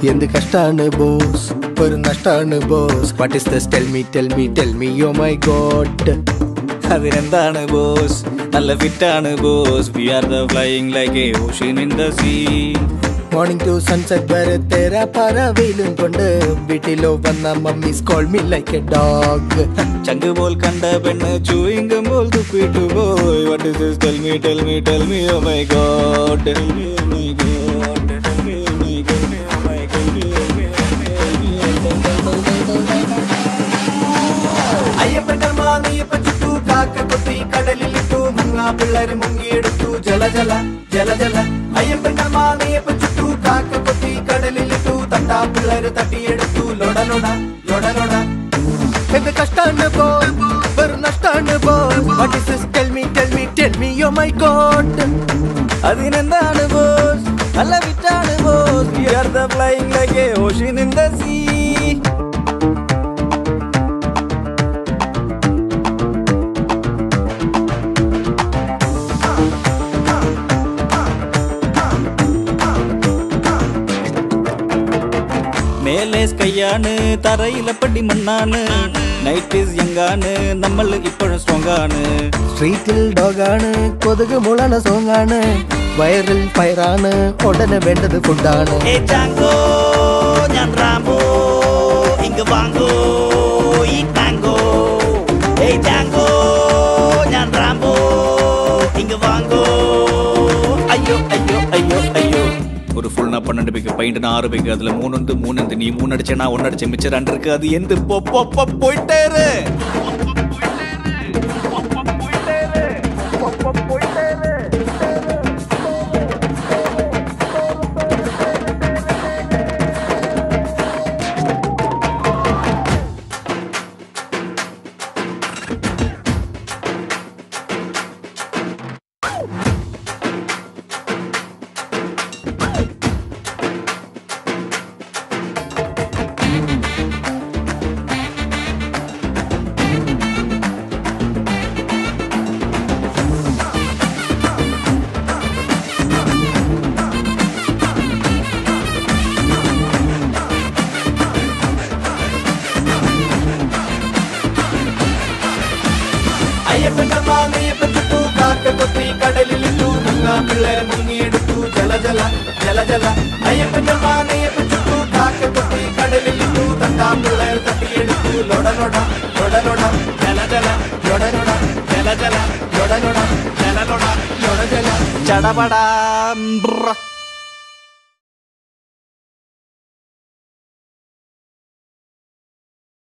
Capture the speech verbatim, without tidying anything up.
എന്ത് കഷ്ടാണ് ബോസ്, ഒരു നഷ്ടാണ് boss. What is this? Tell me tell me tell me oh my god. അതിനെന്താണ് ബോസ്, നല്ല ഫിറ്റാണ് boss. We are the flying like a ocean in the sea. Morning to sunset വരെ തേരാ പറവയിലും കൊണ്ട് വീട്ടിലോ വന്ന mummies call me like a dog. ചങ്ക് പോൽ കണ്ട പെണ്ണ് ചൂയിങ്കം പോൽ തുപ്പിട്ടു പോയി. What is this? Tell me tell me tell me oh my god. Tell me oh my god. Tell me oh my god. Oh my god. അയ്യപ്പന്റെ മാനിയപ്പ ചുറ്റു കാക്ക കൊത്തി കടലിലിട്ടു. മുങ്ങാ പിള്ളേര് മുങ്ങിയെടുത്തു ജല ജല ജല ജല. അയ്യപ്പന്റെ മാനിയപ്പ ചുറ്റു കാക്ക കൊത്തി കടലിലിട്ടു. തട്ടാ പിള്ളേര് തട്ടിയെടുത്തു ലൊട ലൊട ലൊട ലൊട. എന്ത് കഷ്ടാണ് ബോസ്, വെറും നഷ്ടാണ് boss. What is this? Tell me tell me tell me oh my god. അതിനെന്താണ് ബോസ്, നല്ല ഫിറ്റാണ് boss. We are the flying like a ocean in the sea. മേലെ സ്കൈയാണ്, തറയിലെ പടി മണ്ണാണ്. നൈറ്റ് ഈസ് യങ്ങാണ്, നമ്മൾ ഇപ്പോഴും സ്ട്രോങ് ആണ്. സ്ട്രീറ്റിൽ ഡോഗാണ്, കൊതുക് മുളണ സോങ്ങാണ്. വയറിൽ ഫയറാണ്, ഉടനെ വേണ്ടത് ഫുഡാണ്. ഞാൻ റാംബോ, ഇങ്ങ് വാങ്ങോ ഈ ടാങ്കോ. ഏയ് ജാങ്കോ, ഞാൻ റാംബോ, ഇങ്ങ് വാങ്ങോ. അയ്യോ അയ്യോ അയ്യോ അയ്യോ. ஒரு ஃபுல்னா பன்னெண்டு பேக்கு பையன் ஆறு பேக்கு அதுல மூணு வந்து மூணு வந்து நீ மூணு அடிச்சே நான் ஒன்னு அடிச்சேன் மிச்சம் ரெண்டு இருக்கு. அது எந்த போயிட்டே അയ്യപ്പന്റെ മാനിയപ്പ ചുറ്റു കാക്ക കൊത്തി കടലിലിട്ടു. മുങ്ങാ പിള്ളേര് മുങ്ങിയെടുത്തു ജല ജല ജല ജല. അയ്യപ്പന്റെ മാനിയപ്പ ചുറ്റു കാക്ക കൊത്തി കടലിലിട്ടു. തട്ടാ പിള്ളേര് തട്ടിയെടുത്തു ലൊട ലൊട ലൊട ലൊട ജല ജല ലൊട ലൊട ജല ജല ലൊട ലൊട ജല ലൊട ലൊട ജല. ചടപടാ